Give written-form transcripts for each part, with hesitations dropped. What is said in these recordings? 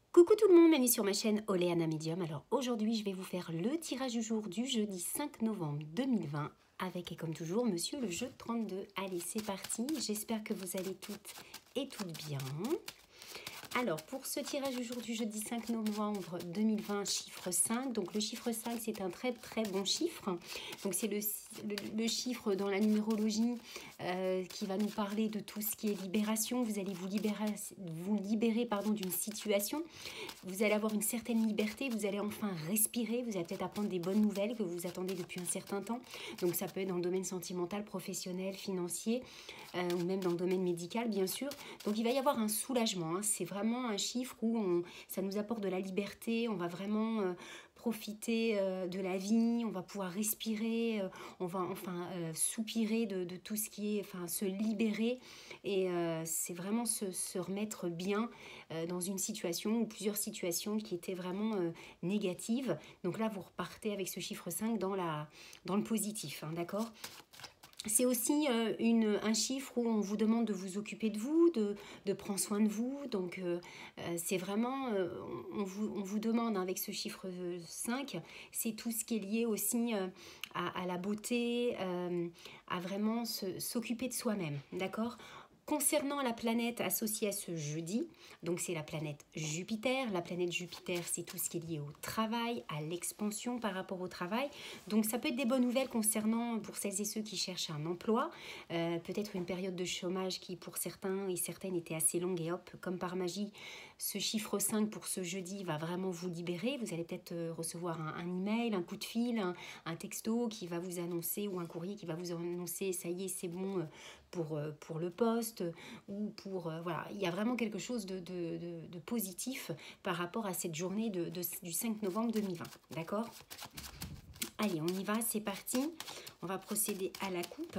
Coucou tout le monde, bienvenue sur ma chaîne Oleana Medium. Alors aujourd'hui je vais vous faire le tirage du jour du jeudi 5 novembre 2020 avec et comme toujours monsieur le jeu 32. Allez c'est parti, j'espère que vous allez toutes et toutes bien. Alors pour ce tirage du jour du jeudi 5 novembre 2020, chiffre 5. Donc le chiffre 5 c'est un très très bon chiffre. Donc c'est le chiffre dans la numérologie qui va nous parler de tout ce qui est libération. Vous allez vous libérer d'une situation. Vous allez avoir une certaine liberté, vous allez enfin respirer, vous allez peut-être apprendre des bonnes nouvelles que vous attendez depuis un certain temps. Donc ça peut être dans le domaine sentimental, professionnel, financier ou même dans le domaine médical bien sûr. Donc il va y avoir un soulagement, hein. C'est vraiment un chiffre où ça nous apporte de la liberté, on va vraiment profiter de la vie, on va pouvoir respirer, on va enfin soupirer de tout ce qui est, enfin se libérer et c'est vraiment se remettre bien dans une situation ou plusieurs situations qui étaient vraiment négatives. Donc là vous repartez avec ce chiffre 5 dans le positif, hein, d'accord ? C'est aussi un chiffre où on vous demande de vous occuper de vous, de prendre soin de vous. Donc, c'est vraiment, on vous demande avec ce chiffre 5, c'est tout ce qui est lié aussi à la beauté, à vraiment s'occuper de soi-même, d'accord ? Concernant la planète associée à ce jeudi, donc c'est la planète Jupiter. La planète Jupiter, c'est tout ce qui est lié au travail, à l'expansion par rapport au travail. Donc ça peut être des bonnes nouvelles concernant, pour celles et ceux qui cherchent un emploi, peut-être une période de chômage qui pour certains et certaines était assez longue et hop, comme par magie, ce chiffre 5 pour ce jeudi va vraiment vous libérer. Vous allez peut-être recevoir un email, un coup de fil, un texto qui va vous annoncer ou un courrier qui va vous annoncer ça y est, c'est bon pour le poste ou pour... voilà, il y a vraiment quelque chose de positif par rapport à cette journée du 5 novembre 2020. D'accord ? Allez, on y va, c'est parti. On va procéder à la coupe.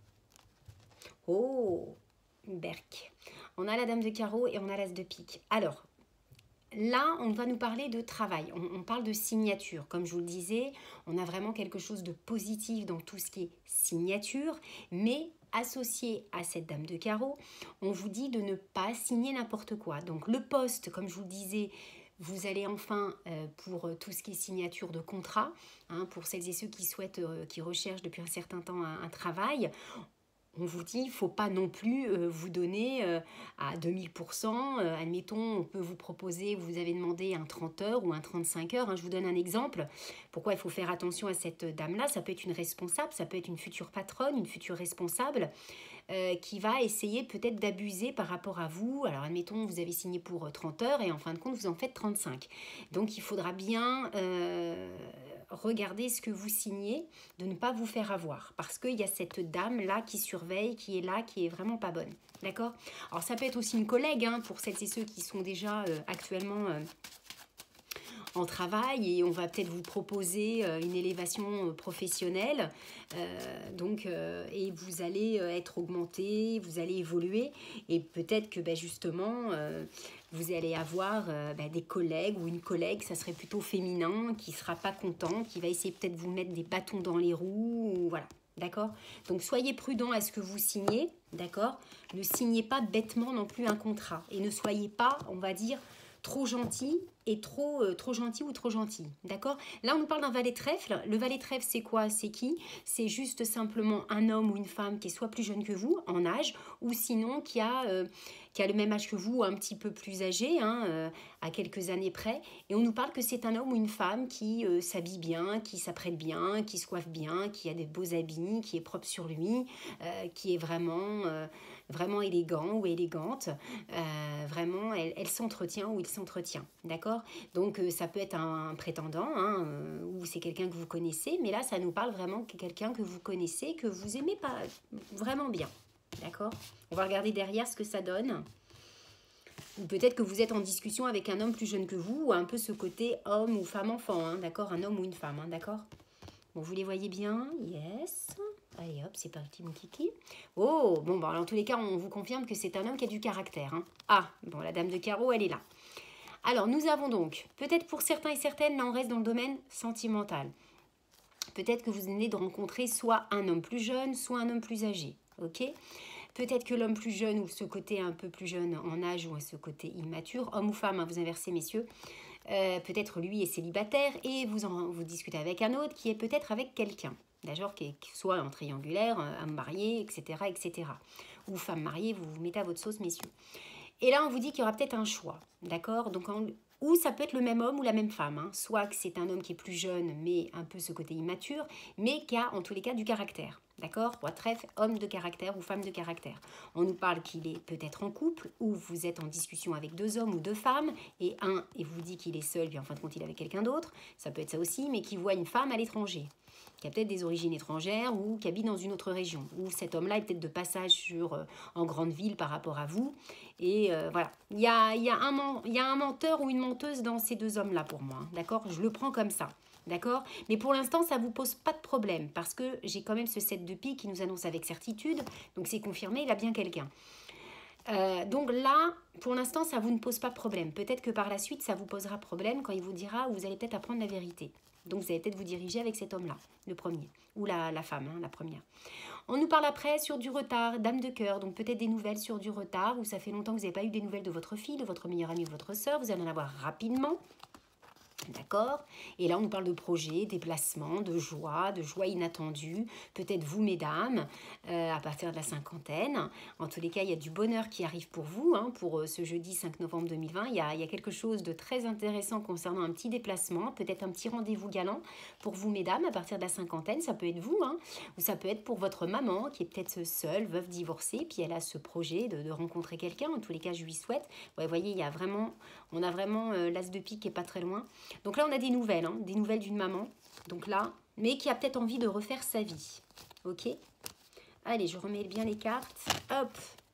Oh, berk. On a la dame de carreau et on a l'as de pique. Alors, là, on va nous parler de travail. On parle de signature. Comme je vous le disais, on a vraiment quelque chose de positif dans tout ce qui est signature, mais associé à cette dame de carreau, on vous dit de ne pas signer n'importe quoi. Donc le poste, comme je vous le disais, vous allez enfin, pour tout ce qui est signature de contrat, hein, pour celles et ceux qui souhaitent, qui recherchent depuis un certain temps un travail, on vous dit, il ne faut pas non plus vous donner à 2000%. Admettons, on peut vous proposer, vous avez demandé un 30 heures ou un 35 heures. Hein, je vous donne un exemple. Pourquoi il faut faire attention à cette dame-là ? Ça peut être une responsable, ça peut être une future patronne, une future responsable qui va essayer peut-être d'abuser par rapport à vous. Alors, admettons, vous avez signé pour 30 heures et en fin de compte, vous en faites 35. Donc, il faudra bien... regardez ce que vous signez, de ne pas vous faire avoir. Parce qu'il y a cette dame-là qui surveille, qui est là, qui est vraiment pas bonne. D'accord ? Alors, ça peut être aussi une collègue, hein, pour celles et ceux qui sont déjà actuellement en travail et on va peut-être vous proposer une élévation professionnelle. Et vous allez être augmenté, vous allez évoluer et peut-être que justement... vous allez avoir des collègues ou une collègue, ça serait plutôt féminin, qui ne sera pas content, qui va essayer peut-être de vous mettre des bâtons dans les roues, ou voilà, d'accord ? Donc soyez prudent à ce que vous signez, d'accord ? Ne signez pas bêtement non plus un contrat et ne soyez pas, on va dire, trop gentil et trop gentil ou trop gentil, d'accord ? Là, on nous parle d'un valet de trèfle. Le valet de trèfle, c'est quoi ? C'est qui ? C'est juste simplement un homme ou une femme qui est soit plus jeune que vous en âge, ou sinon qui a le même âge que vous, un petit peu plus âgé, hein, à quelques années près. Et on nous parle que c'est un homme ou une femme qui s'habille bien, qui s'apprête bien, qui se coiffe bien, qui a des beaux habits, qui est propre sur lui, qui est vraiment élégant ou élégante. Vraiment, elle s'entretient ou il s'entretient, d'accord ? Donc, ça peut être un prétendant, hein, ou c'est quelqu'un que vous connaissez, mais là, ça nous parle vraiment de quelqu'un que vous connaissez, que vous aimez pas vraiment bien. D'accord ? On va regarder derrière ce que ça donne. Ou peut-être que vous êtes en discussion avec un homme plus jeune que vous, ou un peu ce côté homme ou femme-enfant, hein, d'accord ? Un homme ou une femme, hein, d'accord ? Bon, vous les voyez bien ? Yes. Allez hop, c'est parti mon kiki. Oh, bon, en tous les cas, on vous confirme que c'est un homme qui a du caractère. Hein. Ah, bon, la dame de carreau, elle est là. Alors, nous avons donc, peut-être pour certains et certaines, là on reste dans le domaine sentimental. Peut-être que vous venez de rencontrer soit un homme plus jeune, soit un homme plus âgé. Ok ? Peut-être que l'homme plus jeune ou ce côté un peu plus jeune en âge ou ce côté immature, homme ou femme, hein, vous inversez messieurs, peut-être lui est célibataire et vous discutez avec un autre qui est peut-être avec quelqu'un. D'accord, qui soit en triangulaire, homme marié, etc., etc. Ou femme mariée, vous vous mettez à votre sauce, messieurs. Et là, on vous dit qu'il y aura peut-être un choix, d'accord? Donc, ou ça peut être le même homme ou la même femme, hein. Soit que c'est un homme qui est plus jeune, mais un peu ce côté immature, mais qui a en tous les cas du caractère, d'accord? Roi de trèfle, homme de caractère ou femme de caractère. On nous parle qu'il est peut-être en couple, ou vous êtes en discussion avec deux hommes ou deux femmes, et vous dit qu'il est seul, puis en fin de compte il est avec quelqu'un d'autre, ça peut être ça aussi, mais qui voit une femme à l'étranger, qui a peut-être des origines étrangères ou qui habite dans une autre région, ou cet homme-là est peut-être de passage en grande ville par rapport à vous. Et voilà, il y a un menteur ou une menteuse dans ces deux hommes-là pour moi, hein, d'accord? Je le prends comme ça, d'accord? Mais pour l'instant, ça ne vous pose pas de problème, parce que j'ai quand même ce 7 de pique qui nous annonce avec certitude, donc c'est confirmé, il a bien quelqu'un. Donc là, pour l'instant, ça vous ne pose pas de problème. Peut-être que par la suite, ça vous posera problème quand il vous dira, vous allez peut-être apprendre la vérité. Donc vous allez peut-être vous diriger avec cet homme-là, le premier, ou la femme, hein, la première. On nous parle après sur du retard, dame de cœur, donc peut-être des nouvelles sur du retard, ou ça fait longtemps que vous n'avez pas eu des nouvelles de votre fille, de votre meilleure amie ou de votre soeur, vous allez en avoir rapidement. D'accord? Et là, on nous parle de projets, déplacements, de joie inattendue. Peut-être vous, mesdames, à partir de la cinquantaine. En tous les cas, il y a du bonheur qui arrive pour vous. Hein, pour ce jeudi 5 novembre 2020, il y a quelque chose de très intéressant concernant un petit déplacement, peut-être un petit rendez-vous galant pour vous, mesdames, à partir de la cinquantaine. Ça peut être vous, hein, ou ça peut être pour votre maman qui est peut-être seule, veuve divorcée, puis elle a ce projet de rencontrer quelqu'un. En tous les cas, je lui souhaite. Ouais, vous voyez, on a vraiment l'as de pique qui n'est pas très loin. Donc là, on a des nouvelles, hein, des nouvelles d'une maman. Donc là, mais qui a peut-être envie de refaire sa vie. Ok? Allez, je remets bien les cartes. Hop!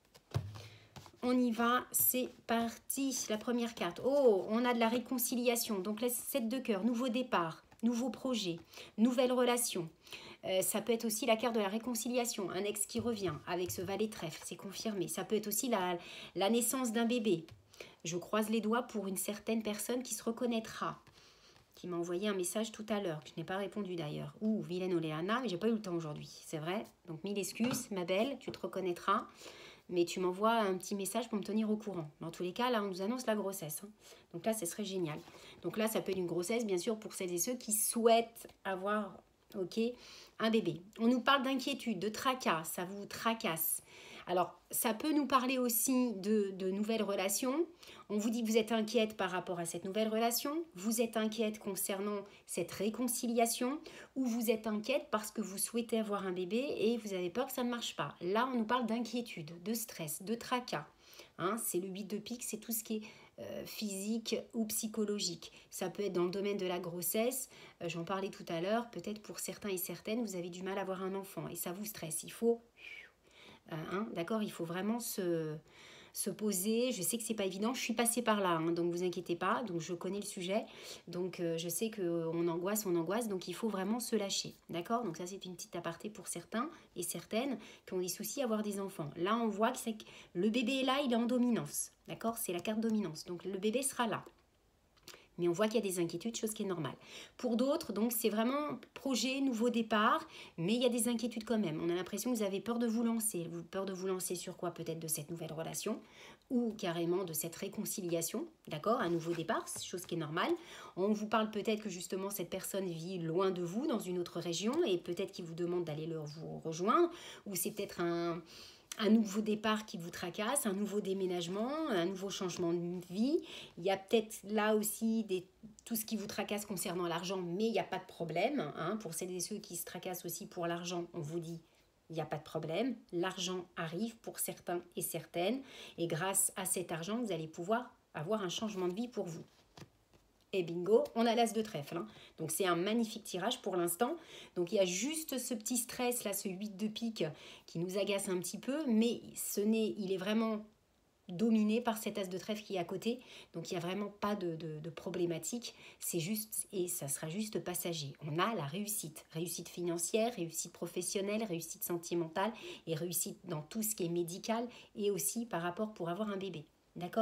On y va, c'est parti. La première carte. Oh, on a de la réconciliation. Donc là, 7 de cœur, nouveau départ, nouveau projet, nouvelle relation. Ça peut être aussi la carte de la réconciliation, un ex qui revient avec ce valet de trèfle, c'est confirmé. Ça peut être aussi la naissance d'un bébé. Je croise les doigts pour une certaine personne qui se reconnaîtra, qui m'a envoyé un message tout à l'heure, que je n'ai pas répondu d'ailleurs. Ouh, vilaine Oléana, mais j'ai pas eu le temps aujourd'hui, c'est vrai. Donc 1000 excuses, ma belle, tu te reconnaîtras. Mais tu m'envoies un petit message pour me tenir au courant. Dans tous les cas, là, on nous annonce la grossesse, hein. Donc là, ce serait génial. Donc là, ça peut être une grossesse, bien sûr, pour celles et ceux qui souhaitent avoir, ok, un bébé. On nous parle d'inquiétude, de tracas, ça vous tracasse. Alors, ça peut nous parler aussi de nouvelles relations. On vous dit que vous êtes inquiète par rapport à cette nouvelle relation. Vous êtes inquiète concernant cette réconciliation. Ou vous êtes inquiète parce que vous souhaitez avoir un bébé et vous avez peur que ça ne marche pas. Là, on nous parle d'inquiétude, de stress, de tracas. Hein, c'est le 8 de pique, c'est tout ce qui est physique ou psychologique. Ça peut être dans le domaine de la grossesse. J'en parlais tout à l'heure. Peut-être pour certains et certaines, vous avez du mal à avoir un enfant et ça vous stresse. Il faut... d'accord, il faut vraiment se poser. Je sais que c'est pas évident, je suis passée par là, hein, donc vous inquiétez pas, donc je connais le sujet, donc je sais qu'on angoisse, donc il faut vraiment se lâcher, d'accord? Donc ça c'est une petite aparté pour certains et certaines qui ont des soucis à avoir des enfants. Là on voit que le bébé est là, il est en dominance, d'accord? C'est la carte dominance, donc le bébé sera là. Mais on voit qu'il y a des inquiétudes, chose qui est normale. Pour d'autres, donc c'est vraiment projet, nouveau départ, mais il y a des inquiétudes quand même. On a l'impression que vous avez peur de vous lancer. Peur de vous lancer sur quoi? Peut-être de cette nouvelle relation ou carrément de cette réconciliation, d'accord? Un nouveau départ, chose qui est normale. On vous parle peut-être que justement cette personne vit loin de vous, dans une autre région, et peut-être qu'il vous demande d'aller vous rejoindre, ou c'est peut-être un nouveau départ qui vous tracasse, un nouveau déménagement, un nouveau changement de vie. Il y a peut-être là aussi tout ce qui vous tracasse concernant l'argent, mais il n'y a pas de problème. Hein. Pour celles et ceux qui se tracassent aussi pour l'argent, on vous dit, il n'y a pas de problème. L'argent arrive pour certains et certaines. Et grâce à cet argent, vous allez pouvoir avoir un changement de vie pour vous. Et bingo, on a l'as de trèfle. Hein. Donc c'est un magnifique tirage pour l'instant. Donc il y a juste ce petit stress là, ce 8 de pique qui nous agace un petit peu, mais il est vraiment dominé par cet as de trèfle qui est à côté. Donc il n'y a vraiment pas de problématique. C'est juste, et ça sera juste passager. On a la réussite. Réussite financière, réussite professionnelle, réussite sentimentale et réussite dans tout ce qui est médical et aussi par rapport pour avoir un bébé. D'accord ?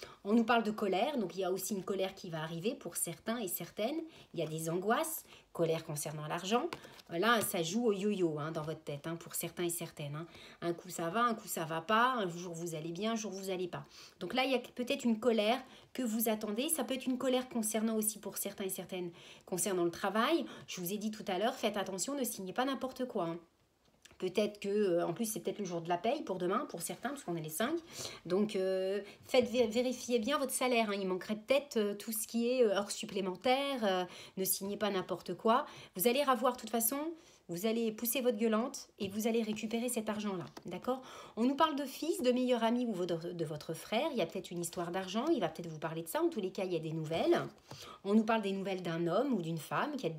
On nous parle de colère, donc il y a aussi une colère qui va arriver pour certains et certaines. Il y a des angoisses, colère concernant l'argent. Là, ça joue au yo-yo dans votre tête, pour certains et certaines. Un coup ça va, un coup ça va pas, un jour vous allez bien, un jour vous allez pas. Donc là, il y a peut-être une colère que vous attendez. Ça peut être une colère concernant aussi pour certains et certaines, concernant le travail. Je vous ai dit tout à l'heure, faites attention, ne signez pas n'importe quoi. Peut-être que, en plus, c'est peut-être le jour de la paye pour demain, pour certains, parce qu'on est les 5. Donc, vérifiez bien votre salaire. Il manquerait peut-être tout ce qui est heures supplémentaires. Ne signez pas n'importe quoi. Vous allez avoir, de toute façon, vous allez pousser votre gueulante et vous allez récupérer cet argent-là. D'accord? On nous parle de fils, de meilleur ami ou de votre frère. Il y a peut-être une histoire d'argent. Il va peut-être vous parler de ça. En tous les cas, il y a des nouvelles. On nous parle des nouvelles d'un homme ou d'une femme qui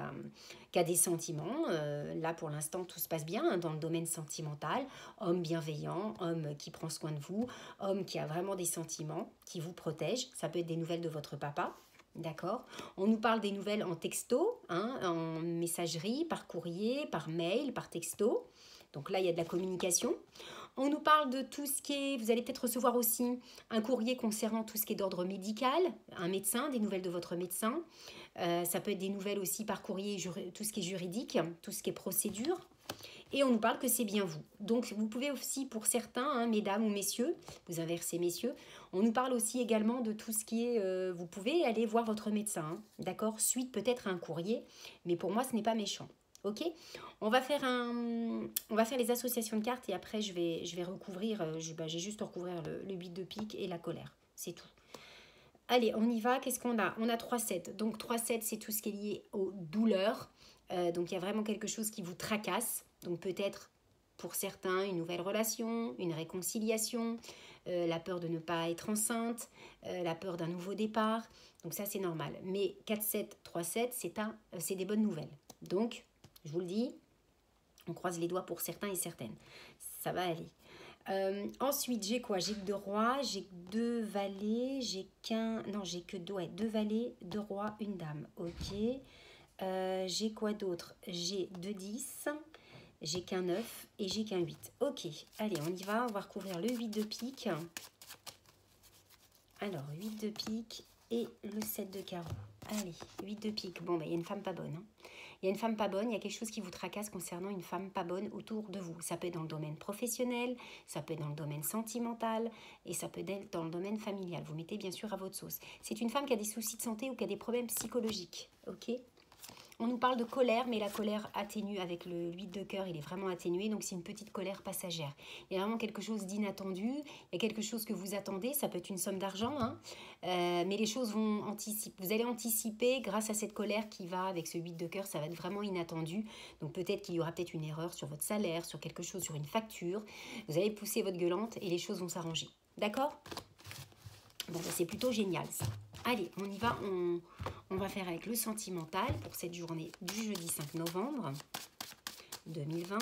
a des sentiments. Là, pour l'instant, tout se passe bien dans le domaine sentimental. Homme bienveillant, homme qui prend soin de vous, homme qui a vraiment des sentiments, qui vous protège. Ça peut être des nouvelles de votre papa. D'accord? On nous parle des nouvelles en texto, en messagerie, par courrier, par mail, par texto. Donc là, il y a de la communication. On nous parle de tout ce qui est... Vous allez peut-être recevoir aussi un courrier concernant tout ce qui est d'ordre médical, un médecin, des nouvelles de votre médecin. Ça peut être des nouvelles aussi par courrier, tout ce qui est juridique, tout ce qui est procédure. Et on nous parle que c'est bien vous. Donc, vous pouvez aussi, pour certains, mesdames ou messieurs, vous inversez messieurs, on nous parle aussi également de tout ce qui est... vous pouvez aller voir votre médecin, d'accord? Suite peut-être à un courrier, mais pour moi, ce n'est pas méchant. Ok, on va faire les associations de cartes et après je vais recouvrir, j'ai juste à recouvrir le 8 de pique et la colère, c'est tout. Allez, on y va, qu'est-ce qu'on a? On a 3-7, donc 3-7 c'est tout ce qui est lié aux douleurs, donc il y a vraiment quelque chose qui vous tracasse, donc peut-être pour certains une nouvelle relation, une réconciliation, la peur de ne pas être enceinte, la peur d'un nouveau départ, donc ça c'est normal. Mais 4-7, 3-7 c'est des bonnes nouvelles, donc... Je vous le dis, on croise les doigts pour certains et certaines. Ça va aller. Ensuite, j'ai quoi? J'ai que 2 rois, j'ai que 2 valets, j'ai que 2 valets, 2 rois, une dame. Ok. J'ai quoi d'autre? J'ai 2 10, j'ai qu'un 9 et j'ai qu'un 8. Ok, allez, on y va. On va recouvrir le 8 de pique. Alors, 8 de pique et le 7 de carreau. Allez, 8 de pique. Bon, il y a une femme pas bonne. Il y a une femme pas bonne, il y a quelque chose qui vous tracasse concernant une femme pas bonne autour de vous. Ça peut être dans le domaine professionnel, ça peut être dans le domaine sentimental et ça peut être dans le domaine familial. Vous mettez bien sûr à votre sauce. C'est une femme qui a des soucis de santé ou qui a des problèmes psychologiques. Ok ? On nous parle de colère, mais la colère atténue avec le 8 de cœur, il est vraiment atténué, donc c'est une petite colère passagère. Il y a vraiment quelque chose d'inattendu, il y a quelque chose que vous attendez, ça peut être une somme d'argent, mais les choses vont anticiper. Vous allez anticiper grâce à cette colère qui va avec ce 8 de cœur, ça va être vraiment inattendu. Donc peut-être qu'il y aura peut-être une erreur sur votre salaire, sur quelque chose, sur une facture. Vous allez pousser votre gueulante et les choses vont s'arranger. D'accord ? Bon, c'est plutôt génial ça. Allez, on y va, on va faire avec le sentimental pour cette journée du jeudi 5 novembre 2020.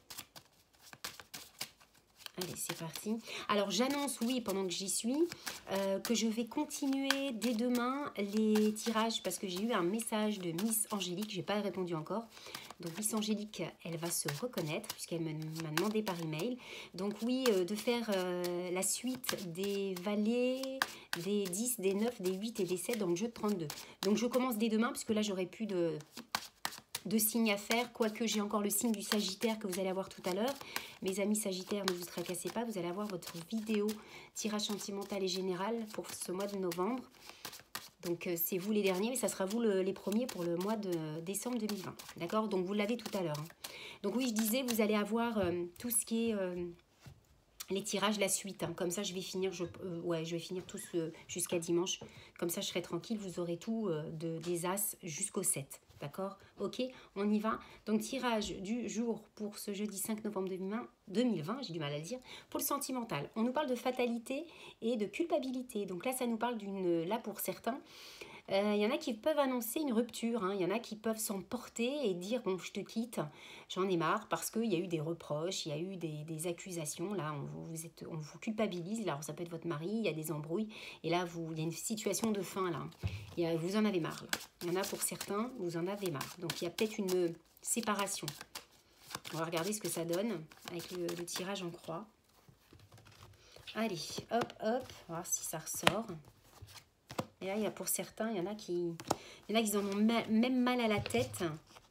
Allez, c'est parti. Alors, j'annonce, oui, pendant que j'y suis, que je vais continuer dès demain les tirages parce que j'ai eu un message de Miss Angélique, je n'ai pas répondu encore. Donc, Miss Angélique, elle va se reconnaître puisqu'elle m'a demandé par email. Donc, oui, de faire la suite des valets, des 10, des 9, des 8 et des 7 dans le jeu de 32. Donc, je commence dès demain puisque là, j'aurai plus de signes à faire, quoique j'ai encore le signe du Sagittaire que vous allez avoir tout à l'heure. Mes amis Sagittaires, ne vous tracassez pas, vous allez avoir votre vidéo tirage sentimental et général pour ce mois de novembre. Donc c'est vous les derniers, mais ça sera vous les premiers pour le mois de décembre 2020. D'accord? Donc vous l'avez tout à l'heure. Donc oui, je disais, vous allez avoir tout ce qui est... les tirages, la suite, comme ça je vais finir, je vais finir tous jusqu'à dimanche, comme ça je serai tranquille, vous aurez tout des As jusqu'au 7, d'accord? Ok, on y va. Donc tirage du jour pour ce jeudi 5 novembre 2020, j'ai du mal à le dire, pour le sentimental. On nous parle de fatalité et de culpabilité, donc là ça nous parle là pour certains, il y en a qui peuvent annoncer une rupture, il y en a qui peuvent s'emporter et dire bon je te quitte, j'en ai marre parce qu'il y a eu des reproches, il y a eu des accusations, là on vous culpabilise, alors ça peut être votre mari, il y a des embrouilles et là il y a une situation de fin là, vous en avez marre là. Il y en a pour certains, vous en avez marre, donc il y a peut-être une séparation. On va regarder ce que ça donne avec le tirage en croix. Allez, hop, hop, on va voir si ça ressort. Et là, il y a pour certains, il y en a qui en ont même mal à la tête.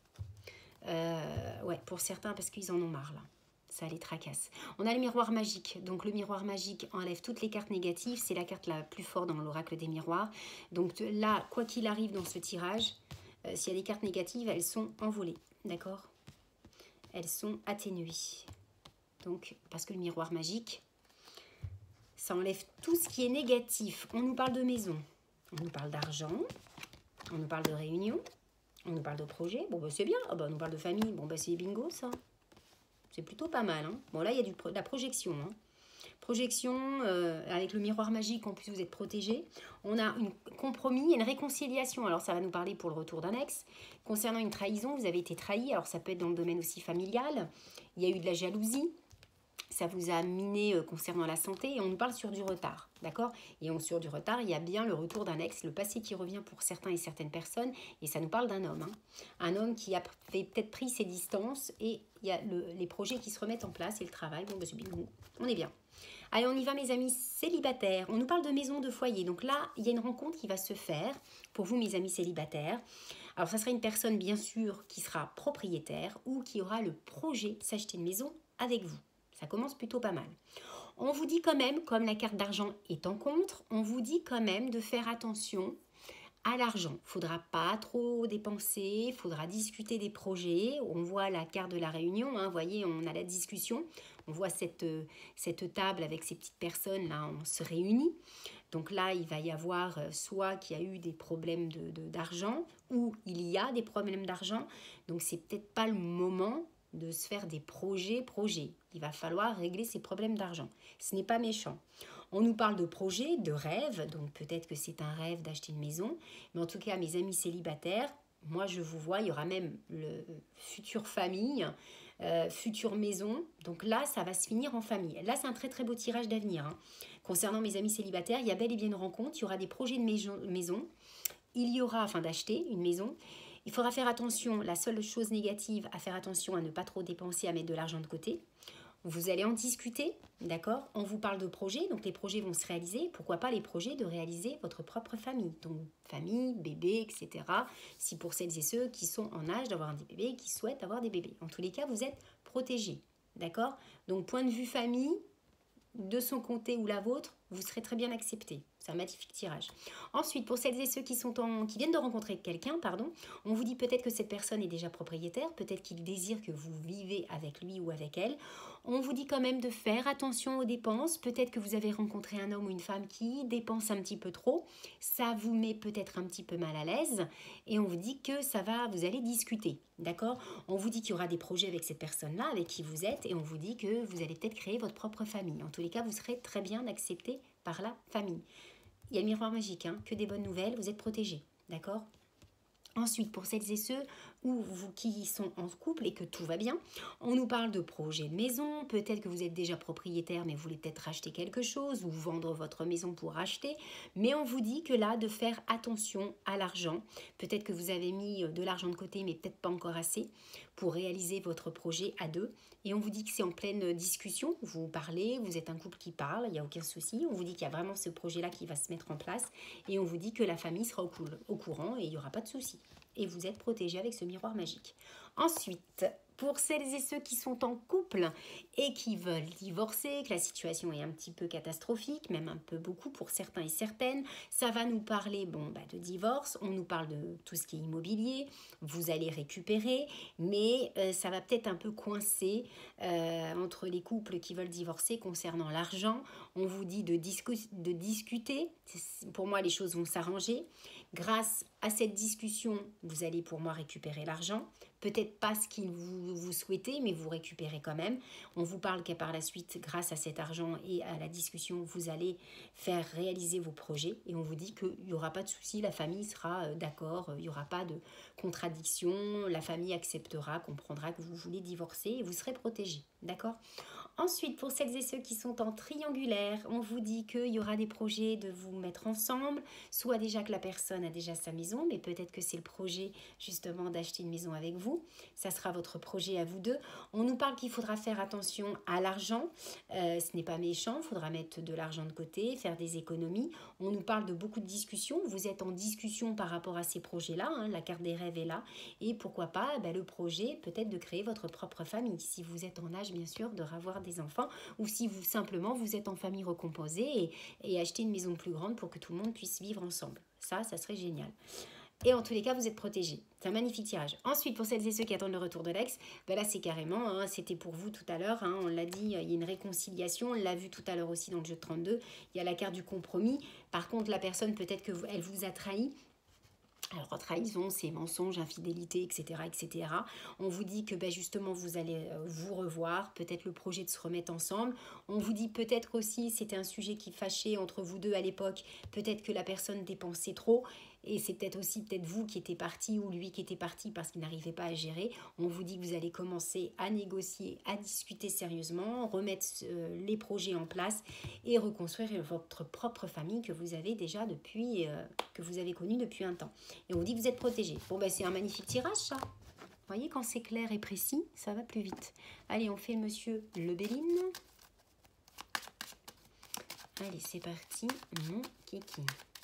Ouais, pour certains, parce qu'ils en ont marre, là. Ça les tracasse. On a le miroir magique. Donc, le miroir magique enlève toutes les cartes négatives. C'est la carte la plus forte dans l'oracle des miroirs. Donc, là, quoi qu'il arrive dans ce tirage, s'il y a des cartes négatives, elles sont envolées. D'accord? Elles sont atténuées. Donc, parce que le miroir magique, ça enlève tout ce qui est négatif. On nous parle de maison. On nous parle d'argent. On nous parle de réunion. On nous parle de projet. Bon, bah, c'est bien. Ah, bah, on nous parle de famille. Bon, bah, c'est bingo, ça. C'est plutôt pas mal. Hein. Bon, là, il y a de la projection. Hein. Projection, avec le miroir magique, en plus, vous êtes protégé. On a un compromis et une réconciliation. Alors, ça va nous parler pour le retour d'un ex. Concernant une trahison, vous avez été trahi. Alors, ça peut être dans le domaine aussi familial. Il y a eu de la jalousie. Ça vous a miné concernant la santé et on nous parle sur du retard, d'accord? Et sur du retard, il y a bien le retour d'un ex, le passé qui revient pour certains et certaines personnes et ça nous parle d'un homme. Hein. Un homme qui a peut-être pris ses distances et il y a les projets qui se remettent en place et le travail. Bon, ben, c'est bingo, on est bien. Allez, on y va mes amis célibataires. On nous parle de maison, de foyer. Donc là, il y a une rencontre qui va se faire pour vous mes amis célibataires. Alors, ça sera une personne bien sûr qui sera propriétaire ou qui aura le projet de s'acheter une maison avec vous. Ça commence plutôt pas mal. On vous dit quand même, comme la carte d'argent est en contre, on vous dit quand même de faire attention à l'argent. Il ne faudra pas trop dépenser, il faudra discuter des projets. On voit la carte de la réunion, hein, vous voyez, on a la discussion. On voit cette table avec ces petites personnes, là, on se réunit. Donc là, il va y avoir soit qu'il y a eu des problèmes d'argent ou il y a des problèmes d'argent. Donc, c'est peut-être pas le moment de se faire des projets. Il va falloir régler ces problèmes d'argent. Ce n'est pas méchant. On nous parle de projets, de rêves, donc peut-être que c'est un rêve d'acheter une maison. Mais en tout cas, mes amis célibataires, moi je vous vois, il y aura même le future famille, future maison. Donc là, ça va se finir en famille. Là, c'est un très très beau tirage d'avenir. Hein. Concernant mes amis célibataires, il y a bel et bien une rencontre. Il y aura des projets de maison. Il y aura, enfin d'acheter une maison. Il faudra faire attention, la seule chose négative, à faire attention à ne pas trop dépenser, à mettre de l'argent de côté. Vous allez en discuter, d'accord? On vous parle de projets, donc les projets vont se réaliser. Pourquoi pas les projets de réaliser votre propre famille? Donc famille, bébé, etc. Si pour celles et ceux qui sont en âge d'avoir des bébés, qui souhaitent avoir des bébés. En tous les cas, vous êtes protégés, d'accord? Donc point de vue famille, de son côté ou la vôtre, vous serez très bien accepté. C'est un magnifique tirage. Ensuite, pour celles et ceux qui viennent de rencontrer quelqu'un, on vous dit peut-être que cette personne est déjà propriétaire, peut-être qu'il désire que vous vivez avec lui ou avec elle. On vous dit quand même de faire attention aux dépenses. Peut-être que vous avez rencontré un homme ou une femme qui dépense un petit peu trop. Ça vous met peut-être un petit peu mal à l'aise. Et on vous dit que vous allez discuter. D'accord? On vous dit qu'il y aura des projets avec cette personne-là, avec qui vous êtes. Et on vous dit que vous allez peut-être créer votre propre famille. En tous les cas, vous serez très bien accepté par la famille. Il y a le miroir magique, hein, que des bonnes nouvelles, vous êtes protégés. D'accord? Ensuite, pour celles et ceux qui sont en couple et que tout va bien, on nous parle de projet de maison. Peut-être que vous êtes déjà propriétaire, mais vous voulez peut-être racheter quelque chose ou vendre votre maison pour racheter. Mais on vous dit que là, de faire attention à l'argent. Peut-être que vous avez mis de l'argent de côté, mais peut-être pas encore assez pour réaliser votre projet à deux. Et on vous dit que c'est en pleine discussion. Vous parlez, vous êtes un couple qui parle, il n'y a aucun souci. On vous dit qu'il y a vraiment ce projet-là qui va se mettre en place. Et on vous dit que la famille sera au courant et il n'y aura pas de souci. Et vous êtes protégé avec ce miroir magique. Ensuite, pour celles et ceux qui sont en couple et qui veulent divorcer, que la situation est un petit peu catastrophique, même un peu beaucoup pour certains et certaines, ça va nous parler de divorce, on nous parle de tout ce qui est immobilier, vous allez récupérer, mais ça va peut-être un peu coincer entre les couples qui veulent divorcer concernant l'argent. On vous dit de discuter, pour moi les choses vont s'arranger. Grâce à cette discussion, vous allez pour moi récupérer l'argent. Peut-être pas ce que vous souhaitez, mais vous récupérez quand même. On vous parle qu'à par la suite, grâce à cet argent et à la discussion, vous allez faire réaliser vos projets. Et on vous dit qu'il n'y aura pas de souci, la famille sera d'accord, il n'y aura pas de contradiction. La famille acceptera, comprendra que vous voulez divorcer et vous serez protégé. D'accord ? Ensuite, pour celles et ceux qui sont en triangulaire, on vous dit qu'il y aura des projets de vous mettre ensemble, soit déjà que la personne a déjà sa maison, mais peut-être que c'est le projet justement d'acheter une maison avec vous. Ça sera votre projet à vous deux. On nous parle qu'il faudra faire attention à l'argent. Ce n'est pas méchant, il faudra mettre de l'argent de côté, faire des économies. On nous parle de beaucoup de discussions. Vous êtes en discussion par rapport à ces projets-là. Hein. La carte des rêves est là. Et pourquoi pas le projet peut-être de créer votre propre famille, si vous êtes en âge bien sûr de avoir des enfants, ou si vous simplement vous êtes en famille recomposée et acheter une maison plus grande pour que tout le monde puisse vivre ensemble. Ça serait génial. Et en tous les cas, vous êtes protégés. C'est un magnifique tirage. Ensuite, pour celles et ceux qui attendent le retour de l'ex, là, c'est carrément, hein, c'était pour vous tout à l'heure, hein, on l'a dit, il y a une réconciliation, on l'a vu tout à l'heure aussi dans le jeu de 32, il y a la carte du compromis. Par contre, la personne, peut-être qu'elle vous a trahi. Alors, trahison, c'est mensonge, infidélité, etc., etc. On vous dit que justement, vous allez vous revoir, peut-être le projet de se remettre ensemble. On vous dit peut-être aussi, c'était un sujet qui fâchait entre vous deux à l'époque, peut-être que la personne dépensait trop. Et c'est peut-être aussi vous qui étiez parti ou lui qui était parti parce qu'il n'arrivait pas à gérer. On vous dit que vous allez commencer à négocier, à discuter sérieusement, remettre les projets en place et reconstruire votre propre famille que vous avez déjà depuis, que vous avez connue depuis un temps. Et on vous dit que vous êtes protégé. Bon, c'est un magnifique tirage, ça. Vous voyez, quand c'est clair et précis, ça va plus vite. Allez, on fait monsieur Lebelline. Allez, c'est parti, mon kiki.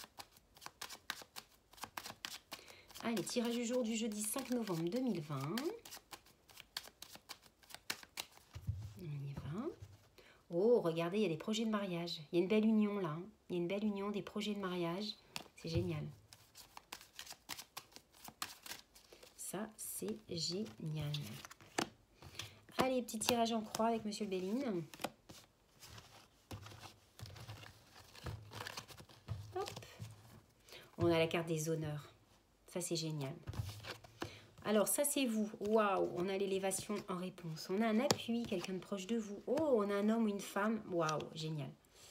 Allez, tirage du jour du jeudi 5 novembre 2020. On y va. Oh, regardez, il y a des projets de mariage. Il y a une belle union là. Il y a une belle union, des projets de mariage. C'est génial. Ça, c'est génial. Allez, petit tirage en croix avec monsieur Béline. Hop. On a la carte des honneurs. Ça, c'est génial. Alors, ça, c'est vous. Waouh, on a l'élévation en réponse. On a un appui, quelqu'un de proche de vous. Oh, on a un homme ou une femme. Waouh, génial.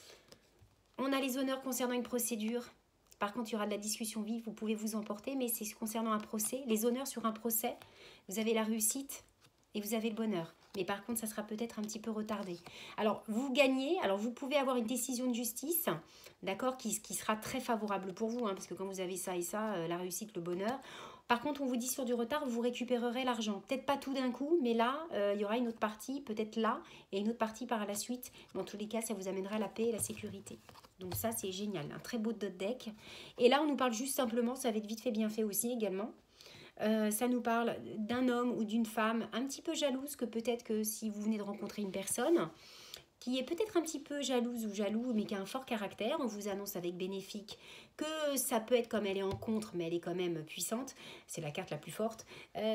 On a les honneurs concernant une procédure. Par contre, il y aura de la discussion vive. Vous pouvez vous emporter, mais c'est concernant un procès. Les honneurs sur un procès, vous avez la réussite et vous avez le bonheur. Mais par contre, ça sera peut-être un petit peu retardé. Alors, vous gagnez. Alors, vous pouvez avoir une décision de justice, d'accord, qui sera très favorable pour vous, hein, parce que quand vous avez ça et ça, la réussite, le bonheur. Par contre, on vous dit sur du retard, vous récupérerez l'argent. Peut-être pas tout d'un coup, mais là, il y aura une autre partie, peut-être là, et une autre partie par la suite. Dans tous les cas, ça vous amènera la paix et la sécurité. Donc ça, c'est génial. Un très beau deck. Et là, on nous parle juste simplement, ça va être vite fait, bien fait aussi également. Ça nous parle d'un homme ou d'une femme un petit peu jalouse, que peut-être que si vous venez de rencontrer une personne qui est peut-être un petit peu jalouse ou jaloux, mais qui a un fort caractère, on vous annonce avec bénéfique que ça peut être comme elle est en contre, mais elle est quand même puissante, c'est la carte la plus forte.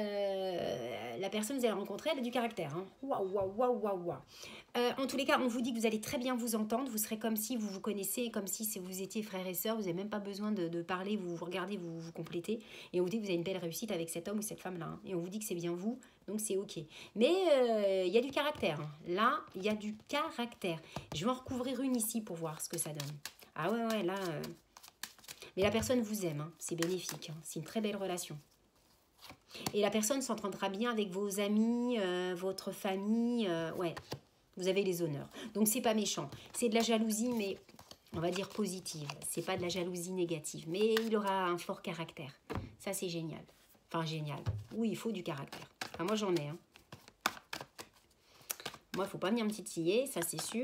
La personne que vous allez rencontrer, elle a du caractère. Hein. Waouh, waouh, waouh, waouh, waouh. En tous les cas, on vous dit que vous allez très bien vous entendre, vous serez comme si vous vous connaissez, comme si vous étiez frères et sœurs, vous n'avez même pas besoin de parler, vous vous regardez, vous complétez, et on vous dit que vous avez une belle réussite avec cet homme ou cette femme-là, hein. Et on vous dit que c'est bien vous, donc c'est ok. Mais il y a du caractère, hein. Là, il y a du caractère. Je vais en recouvrir une ici pour voir ce que ça donne. Ah ouais, là... Mais la personne vous aime, hein. C'est bénéfique, hein. C'est une très belle relation. Et la personne s'entendra bien avec vos amis, votre famille, ouais. Vous avez les honneurs. Donc, c'est pas méchant. C'est de la jalousie, mais on va dire positive. C'est pas de la jalousie négative. Mais il aura un fort caractère. Ça, c'est génial. Enfin, génial. Oui, il faut du caractère. Enfin, moi, j'en ai. Hein. Moi, il faut pas venir me titiller, ça, c'est sûr.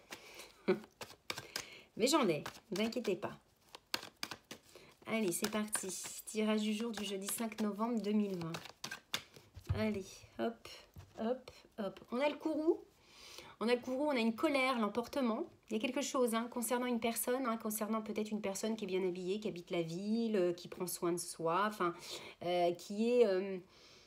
Mais j'en ai. Ne vous inquiétez pas. Allez, c'est parti. Tirage du jour du jeudi 5 novembre 2020. Allez, hop, hop, hop. On a le courroux. On a le courroux, on a une colère, l'emportement. Il y a quelque chose hein, concernant une personne, hein, concernant peut-être une personne qui est bien habillée, qui habite la ville, qui prend soin de soi, enfin, qui est...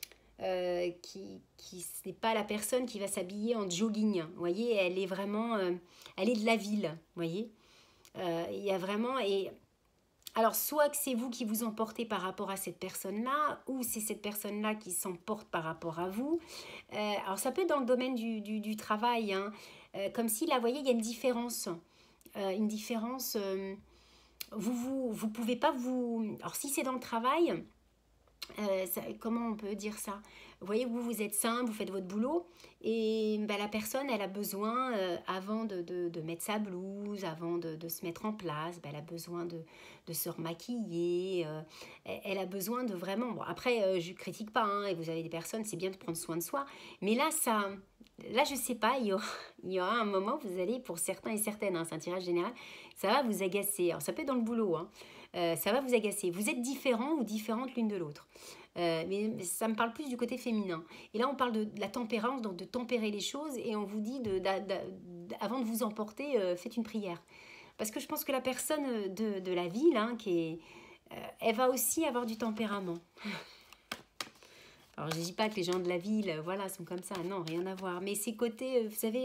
qui n'est pas la personne qui va s'habiller en jogging. Vous voyez, elle est vraiment... elle est de la ville, vous voyez. Il y a vraiment... Alors, soit que c'est vous qui vous emportez par rapport à cette personne-là, ou c'est cette personne-là qui s'emporte par rapport à vous. Alors, ça peut être dans le domaine du travail. Hein. Comme si, là, vous voyez, il y a une différence. Une différence... vous pouvez pas vous... Alors, si c'est dans le travail, comment on peut dire ça? Vous voyez, vous êtes simple, vous faites votre boulot et bah, la personne, elle a besoin, avant de mettre sa blouse, avant de se mettre en place, bah, elle a besoin de se remaquiller, elle a besoin de vraiment... Bon, après, je ne critique pas, hein, et vous avez des personnes, c'est bien de prendre soin de soi, mais là, je ne sais pas, il y aura un moment, vous allez, pour certains et certaines, hein, c'est un tirage général, ça va vous agacer. Alors, ça peut être dans le boulot, hein, ça va vous agacer. Vous êtes différents ou différentes l'une de l'autre. Mais ça me parle plus du côté féminin. Et là, on parle de la tempérance, donc de tempérer les choses, et on vous dit, avant de vous emporter, faites une prière. Parce que je pense que la personne de la ville, hein, elle va aussi avoir du tempérament. Alors, je ne dis pas que les gens de la ville, voilà, sont comme ça, non, rien à voir. Mais ces côtés, vous savez,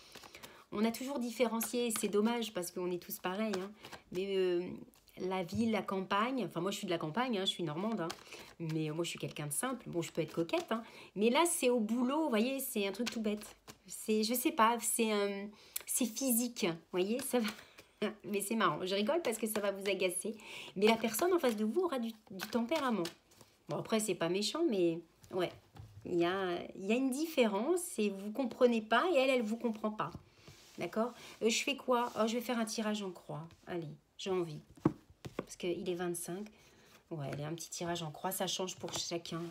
on a toujours différencié, c'est dommage parce qu'on est tous pareils, hein, mais la ville, la campagne, enfin moi je suis de la campagne, hein, je suis normande, hein, mais moi je suis quelqu'un de simple, bon je peux être coquette, hein, mais là c'est au boulot, vous voyez, c'est un truc tout bête, je sais pas, c'est physique, vous voyez, ça va, mais c'est marrant, je rigole parce que ça va vous agacer, mais la personne en face de vous aura du tempérament. Bon après c'est pas méchant, mais ouais, il y a une différence et vous comprenez pas et elle vous comprend pas, d'accord. Je fais quoi? Oh, je vais faire un tirage en croix, allez, j'ai envie. Parce qu'il est 25. Ouais, allez, un petit tirage en croix, ça change pour chacun.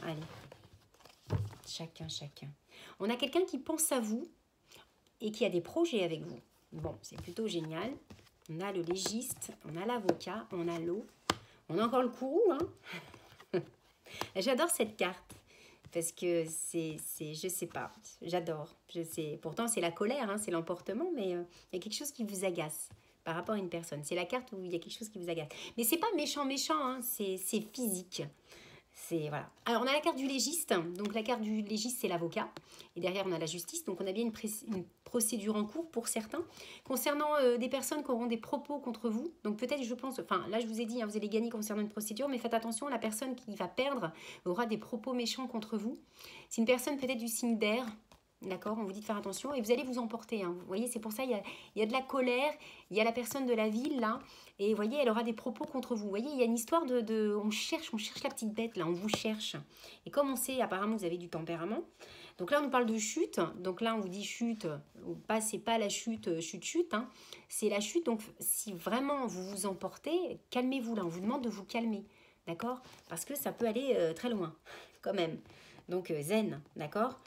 Allez, chacun. On a quelqu'un qui pense à vous et qui a des projets avec vous. Bon, c'est plutôt génial. On a le légiste, on a l'avocat, on a l'eau. On a encore le courroux, hein. J'adore cette carte. Parce que je sais pas, j'adore. Je sais. Pourtant, c'est la colère, hein, c'est l'emportement, mais il y a quelque chose qui vous agace par rapport à une personne. C'est la carte où il y a quelque chose qui vous agace. Mais c'est pas méchant, hein, c'est physique. C'est voilà. Alors, on a la carte du légiste. Donc, la carte du légiste, c'est l'avocat. Et derrière, on a la justice. Donc, on a bien une procédure en cours pour certains. Concernant des personnes qui auront des propos contre vous. Donc, peut-être, je pense... Enfin, là, je vous ai dit, hein, vous allez gagner concernant une procédure. Mais faites attention, la personne qui va perdre aura des propos méchants contre vous. C'est une personne peut-être du signe d'air. D'accord, on vous dit de faire attention et vous allez vous emporter. Hein. Vous voyez, c'est pour ça il y a de la colère, il y a la personne de la ville là, et vous voyez, elle aura des propos contre vous. Vous voyez, il y a une histoire on cherche la petite bête là, on vous cherche. Et comme on sait, apparemment, vous avez du tempérament. Donc là, on nous parle de chute. Donc là, on vous dit chute. C'est pas la chute, hein. C'est la chute. Donc si vraiment vous vous emportez, calmez-vous là. On vous demande de vous calmer, d'accord? Parce que ça peut aller très loin, quand même. Donc zen, d'accord.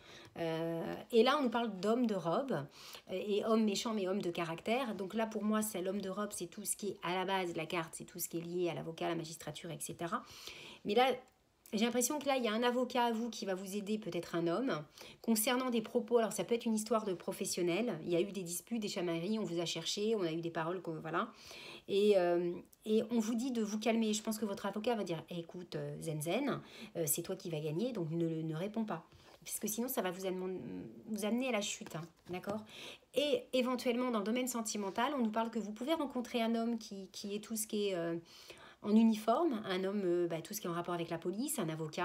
Et là, on nous parle d'homme de robe, et homme méchant, mais homme de caractère. Donc là, pour moi, c'est l'homme de robe, c'est tout ce qui est à la base de la carte, c'est tout ce qui est lié à l'avocat, à la magistrature, etc. Mais là, j'ai l'impression que là, il y a un avocat à vous qui va vous aider, peut-être un homme, concernant des propos. Alors, ça peut être une histoire de professionnel. Il y a eu des disputes, des chamailleries, on vous a cherché, on a eu des paroles, voilà. Et on vous dit de vous calmer. Je pense que votre avocat va dire écoute, zen, c'est toi qui vas gagner, donc ne réponds pas. Parce que sinon, ça va vous amener à la chute, hein, d'accord. Et éventuellement, dans le domaine sentimental, on nous parle que vous pouvez rencontrer un homme qui est tout ce qui est en uniforme, un homme, tout ce qui est en rapport avec la police, un avocat,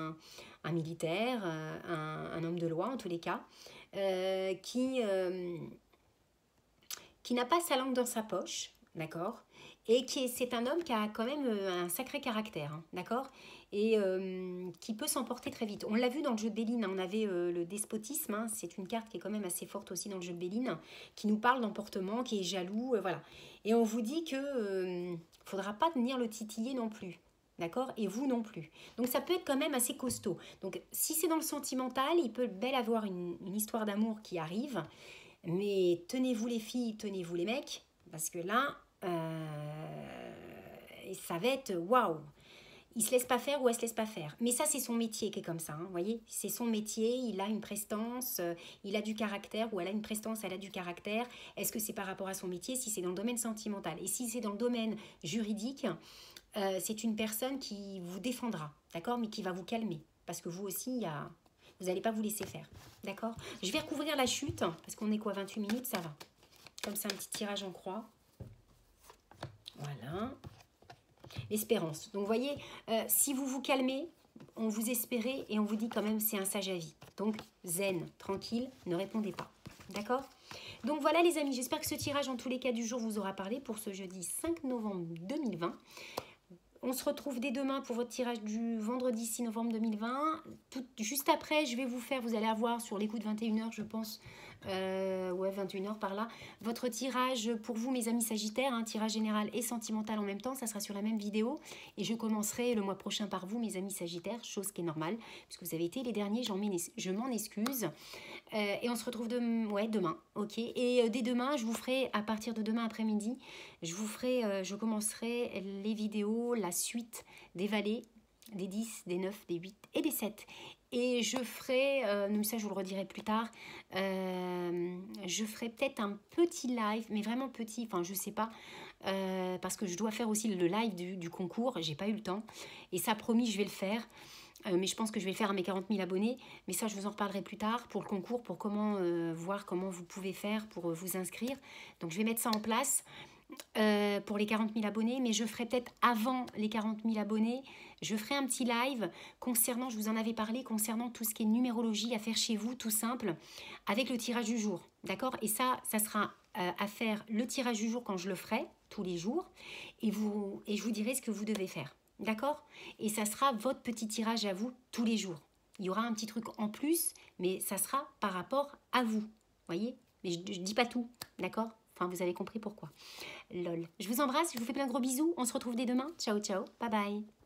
un militaire, un homme de loi en tous les cas, qui n'a pas sa langue dans sa poche, d'accord, et c'est un homme qui a quand même un sacré caractère, hein, d'accord, et qui peut s'emporter très vite. On l'a vu dans le jeu de Béline, hein, on avait le despotisme, hein, c'est une carte qui est quand même assez forte aussi dans le jeu de Béline, qui nous parle d'emportement, qui est jaloux, voilà. Et on vous dit que faudra pas venir le titiller non plus, d'accord, et vous non plus. Donc ça peut être quand même assez costaud. Donc si c'est dans le sentimental, il peut bel avoir une histoire d'amour qui arrive, mais tenez-vous les filles, tenez-vous les mecs, parce que là, ça va être waouh. Il se laisse pas faire ou elle se laisse pas faire. Mais ça, c'est son métier qui est comme ça, hein, vous voyez. C'est son métier, il a une prestance, il a du caractère, ou elle a une prestance, elle a du caractère. Est-ce que c'est par rapport à son métier, si c'est dans le domaine sentimental? Et si c'est dans le domaine juridique, c'est une personne qui vous défendra, d'accord, mais qui va vous calmer. Parce que vous aussi, vous n'allez pas vous laisser faire, d'accord. Je vais recouvrir la chute, parce qu'on est quoi, 28 minutes, ça va. Comme ça, un petit tirage en croix. Voilà. L'espérance. Donc, vous voyez, si vous vous calmez, on vous espérez et on vous dit quand même c'est un sage avis. Donc, zen, tranquille, ne répondez pas. D'accord? Donc, voilà les amis, j'espère que ce tirage, en tous les cas du jour, vous aura parlé pour ce jeudi 5 novembre 2020. On se retrouve dès demain pour votre tirage du vendredi 6 novembre 2020. Juste après, je vais vous faire, vous allez avoir sur les coups de 21h, je pense, ouais, 21h par là, votre tirage pour vous, mes amis Sagittaires, un tirage général et sentimental en même temps. Ça sera sur la même vidéo. Et je commencerai le mois prochain par vous, mes amis Sagittaires, chose qui est normale, puisque vous avez été les derniers, je m'en excuse. Et on se retrouve demain, ok. Et dès demain, je vous ferai, à partir de demain après-midi, je commencerai les vidéos, la suite des vallées, des 10, des 9, des 8 et des 7. Et je ferai, mais ça je vous le redirai plus tard, je ferai peut-être un petit live, mais vraiment petit, enfin je sais pas, parce que je dois faire aussi le live du concours, j'ai pas eu le temps. Et ça, promis, je vais le faire. Mais je pense que je vais le faire à mes 40 000 abonnés. Mais ça, je vous en reparlerai plus tard pour le concours, pour comment voir comment vous pouvez faire pour vous inscrire. Donc, je vais mettre ça en place pour les 40 000 abonnés. Mais je ferai peut-être avant les 40 000 abonnés, je ferai un petit live concernant, je vous en avais parlé, concernant tout ce qui est numérologie à faire chez vous, tout simple, avec le tirage du jour. D'accord? Et ça sera à faire le tirage du jour quand je le ferai, tous les jours. Et je vous dirai ce que vous devez faire. D'accord? Et ça sera votre petit tirage à vous tous les jours. Il y aura un petit truc en plus, mais ça sera par rapport à vous. Voyez? Mais je dis pas tout, d'accord? Enfin, vous avez compris pourquoi. Lol. Je vous embrasse, je vous fais plein de gros bisous. On se retrouve dès demain. Ciao, ciao. Bye bye.